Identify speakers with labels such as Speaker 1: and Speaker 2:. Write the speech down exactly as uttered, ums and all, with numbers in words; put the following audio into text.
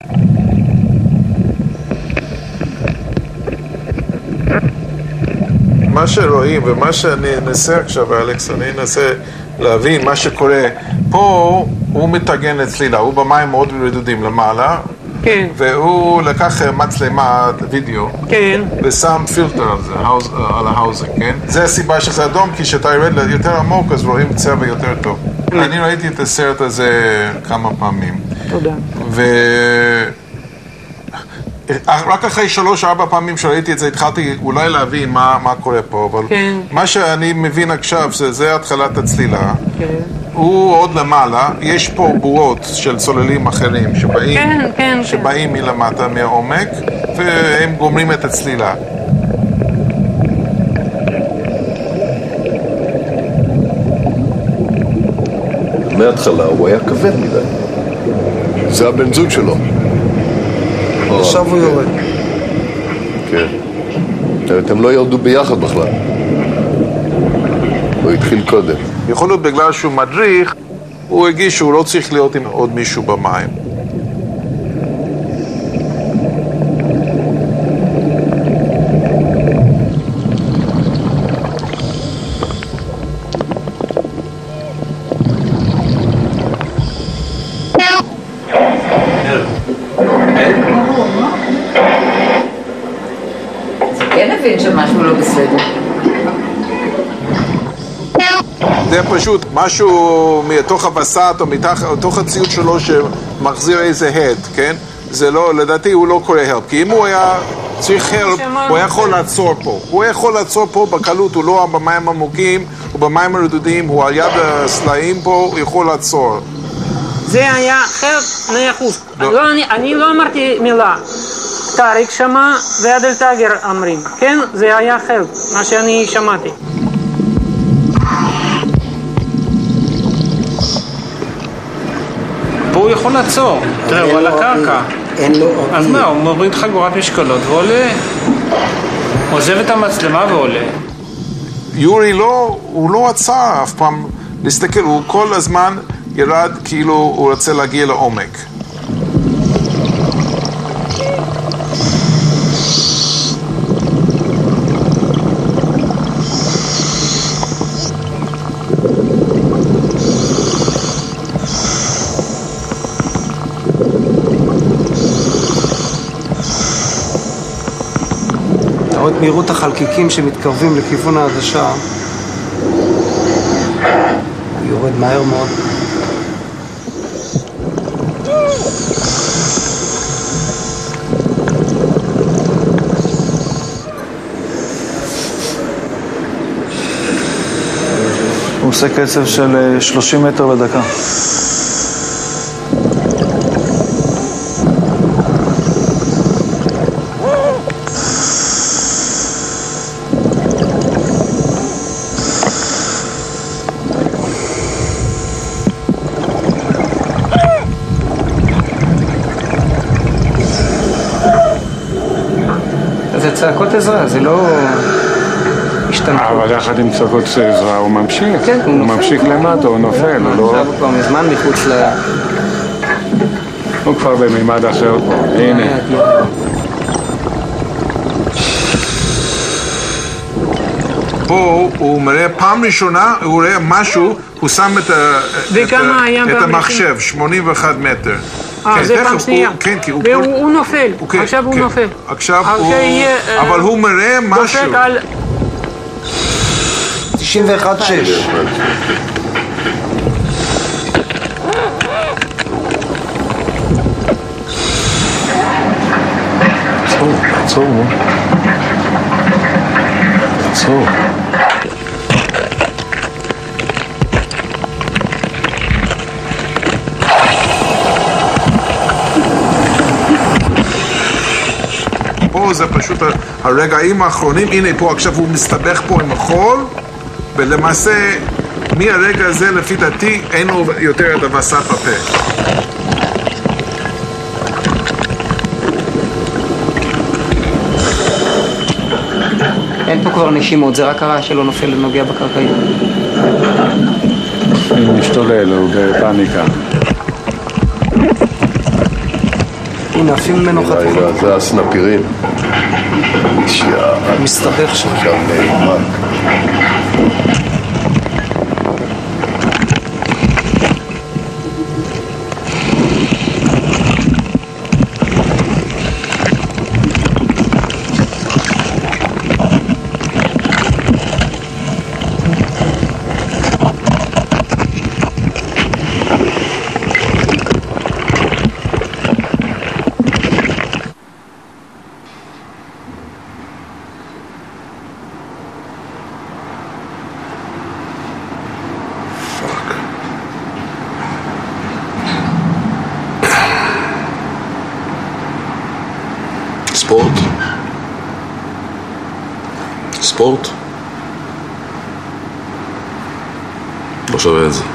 Speaker 1: מה שרואים ומה שאני אנסה עכשיו, אלכס, אני אנסה להבין מה שקורה. פה הוא מתארגן לצלילה, הוא במים מאוד רדודים למעלה.
Speaker 2: כן.
Speaker 1: והוא לקח מצלמה וידאו.
Speaker 2: כן.
Speaker 1: ושם פילטר על זה, על ההאוזינג, כן? זה הסיבה שזה אדום, כי כשאתה ירד יותר עמוק אז רואים צבע יותר טוב. אני ראיתי את הסרט הזה כמה פעמים.
Speaker 2: תודה.
Speaker 1: ו... רק אחרי שלוש, ארבע פעמים שראיתי את זה, התחלתי אולי להבין מה, מה קורה פה, אבל
Speaker 2: כן.
Speaker 1: מה שאני מבין עכשיו, זה התחלת הצלילה.
Speaker 2: כן.
Speaker 1: הוא עוד למעלה, יש פה בועות של צוללים אחרים שבאים,
Speaker 2: כן, כן,
Speaker 1: שבאים
Speaker 2: כן.
Speaker 1: מלמטה, מהעומק, והם גומרים את הצלילה.
Speaker 3: מההתחלה הוא היה כבד מדי. זה הבן זוג שלו.
Speaker 4: עכשיו הוא יורד.
Speaker 3: כן. אתם לא ירדו ביחד בכלל. הוא התחיל קודם.
Speaker 1: יכול להיות בגלל שהוא מדריך, הוא הרגיש שהוא לא צריך להיות עם עוד מישהו במים.
Speaker 5: זה כן הבין שמשהו לא בסדר.
Speaker 1: זה פשוט משהו מתוך הווסת או מתוך הציוד שלו שמחזיר איזה הד, כן? זה לא, לדעתי הוא לא קורא הלפ, כי אם הוא היה צריך הלפ, הוא יכול לעצור פה. הוא יכול לעצור פה בקלות, הוא לא במים עמוקים, הוא במים הרדודים, הוא על יד הסלעים פה, הוא יכול לעצור.
Speaker 2: זה היה הלפ מאה אחוז. אני לא אמרתי מילה. טאריק שמע ועדל טאגר אמרים, כן? זה היה הלפ, מה שאני שמעתי.
Speaker 6: פה הוא יכול לעצור, תראה, הוא על הקרקע.
Speaker 4: אין לו...
Speaker 6: אז מה, הוא מוריד חגורת משקולות ועולה. עוזב את המצלמה ועולה.
Speaker 1: יורי לא, הוא לא עצר אף פעם להסתכל, הוא כל הזמן ירד כאילו הוא רוצה להגיע לעומק.
Speaker 4: רואה את מהירות החלקיקים שמתקרבים לכיוון העדשה. הוא יורד מהר מאוד.
Speaker 7: הוא עושה קצב של שלושים מטר לדקה.
Speaker 4: זה צעקות עזרה, זה לא השתנקות.
Speaker 8: אבל יחד עם צעקות עזרה הוא ממשיך.
Speaker 4: כן, הוא
Speaker 8: הוא ממשיך למטה, הוא נופל, הוא לא...
Speaker 4: עכשיו הוא כבר מזמן מחוץ ל...
Speaker 8: הוא כבר במימד אחר פה, הנה.
Speaker 1: פה הוא מראה פעם ראשונה, הוא רואה משהו, הוא שם את,
Speaker 2: וכמה היה
Speaker 1: את, את
Speaker 2: פעם
Speaker 1: המחשב, שמונים ואחת מטר.
Speaker 2: אה,
Speaker 1: כן,
Speaker 2: זה
Speaker 1: תכף,
Speaker 2: פעם שנייה.
Speaker 1: הוא, כן, כי הוא...
Speaker 2: והוא
Speaker 1: כל...
Speaker 2: הוא נופל,
Speaker 1: כן,
Speaker 2: עכשיו הוא
Speaker 1: כן.
Speaker 2: נופל.
Speaker 1: עכשיו
Speaker 2: אבל
Speaker 1: הוא...
Speaker 2: יהיה,
Speaker 1: אבל הוא מראה משהו.
Speaker 2: דופק על...
Speaker 4: תשעים ואחת שש.
Speaker 7: עצור, עצור, עצור.
Speaker 1: פה זה פשוט הרגעים האחרונים, הנה פה עכשיו הוא מסתבך פה עם החול, ולמעשה מהרגע הזה לפי דעתי אין לו יותר את הווסת בפה.
Speaker 4: אין פה כבר נשימות, זה רק הרעש שלו נופל ונוגע בקרקעית.
Speaker 8: הוא משתולל, הוא בפאניקה.
Speaker 7: הנה, עפים ממנו
Speaker 3: הנה,
Speaker 7: חתיכות.
Speaker 3: הנה, זה הסנפירים.
Speaker 7: מסתבך שם.
Speaker 3: שם נאמן. ספורט? ספורט? לא שווה את זה.